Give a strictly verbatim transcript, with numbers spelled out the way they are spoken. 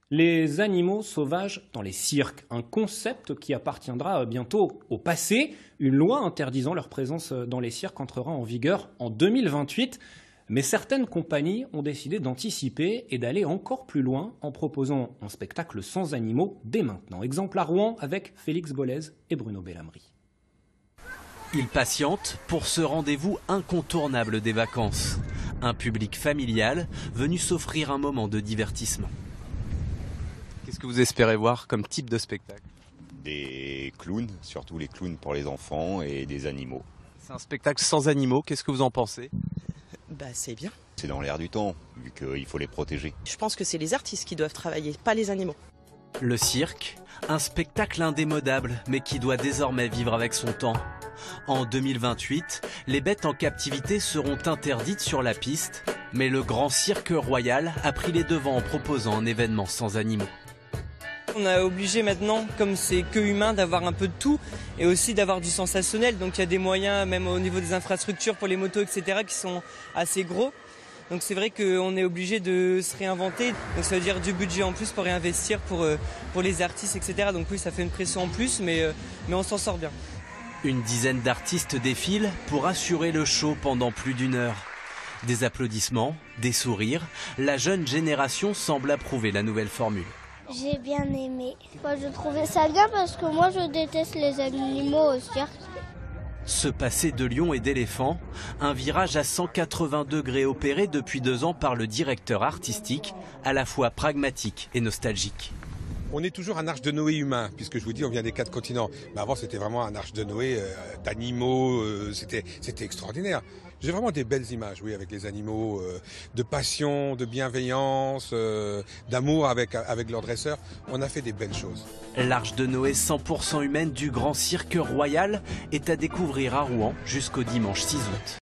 Les animaux sauvages dans les cirques, un concept qui appartiendra bientôt au passé. Une loi interdisant leur présence dans les cirques entrera en vigueur en deux mille vingt-huit. Mais certaines compagnies ont décidé d'anticiper et d'aller encore plus loin en proposant un spectacle sans animaux dès maintenant. Exemple à Rouen avec Félix Bollez et Bruno Bellamri. Ils patientent pour ce rendez-vous incontournable des vacances. Un public familial venu s'offrir un moment de divertissement. Qu'est-ce que vous espérez voir comme type de spectacle? Des clowns, surtout les clowns pour les enfants et des animaux. C'est un spectacle sans animaux, qu'est-ce que vous en pensez? Bah c'est bien. C'est dans l'air du temps, vu qu'il faut les protéger. Je pense que c'est les artistes qui doivent travailler, pas les animaux. Le cirque, un spectacle indémodable, mais qui doit désormais vivre avec son temps. En deux mille vingt-huit, les bêtes en captivité seront interdites sur la piste, mais le Grand Cirque Royal a pris les devants en proposant un événement sans animaux. On est obligé maintenant, comme c'est que humain, d'avoir un peu de tout et aussi d'avoir du sensationnel. Donc il y a des moyens, même au niveau des infrastructures pour les motos, et cetera, qui sont assez gros. Donc c'est vrai qu'on est obligé de se réinventer. Donc ça veut dire du budget en plus pour réinvestir pour, pour les artistes, et cetera. Donc oui, ça fait une pression en plus, mais, mais on s'en sort bien. Une dizaine d'artistes défilent pour assurer le show pendant plus d'une heure. Des applaudissements, des sourires, la jeune génération semble approuver la nouvelle formule. J'ai bien aimé. Moi, je trouvais ça bien parce que moi, je déteste les animaux au cirque. Se passer de lions et d'éléphants, un virage à cent quatre-vingts degrés opéré depuis deux ans par le directeur artistique, à la fois pragmatique et nostalgique. On est toujours un arche de Noé humain, puisque je vous dis, on vient des quatre continents. Mais avant, c'était vraiment un arche de Noé euh, d'animaux, euh, c'était c'était extraordinaire. J'ai vraiment des belles images, oui, avec les animaux, euh, de passion, de bienveillance, euh, d'amour avec, avec leurs dresseurs. On a fait des belles choses. L'Arche de Noé cent pour cent humaine du Grand Cirque Royal est à découvrir à Rouen jusqu'au dimanche six août.